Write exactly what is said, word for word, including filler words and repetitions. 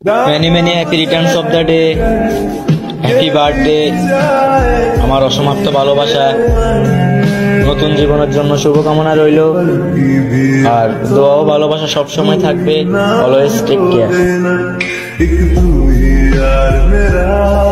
Many many happy returns of the day, happy birthday. আমার অসমাপ্ত ভালোবাসা, নতুন জীবনের জন্য শুভকামনা রইল, আর দোয়া ও ভালোবাসা সবসময় থাকবে। Always take care.